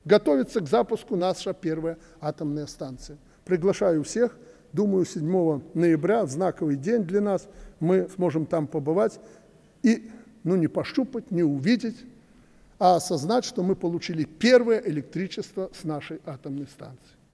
готовится к запуску наша первая атомная станция. Приглашаю всех. Думаю, 7 ноября, знаковый день для нас, мы сможем там побывать и не пощупать, не увидеть, а осознать, что мы получили первое электричество с нашей атомной станции.